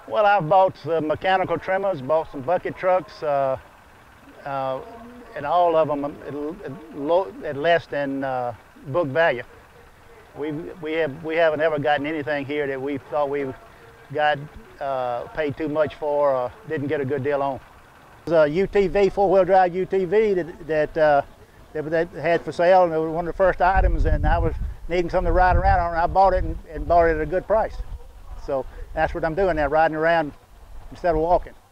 Well, I've bought some mechanical trimmers, bought some bucket trucks, and all of them at less than book value. We haven't ever gotten anything here that we thought we got paid too much for or didn't get a good deal on. There's a UTV, four-wheel drive UTV that they had for sale, and it was one of the first items, and I was needing something to ride around on, and I bought it and bought it at a good price. So that's what I'm doing now, riding around instead of walking.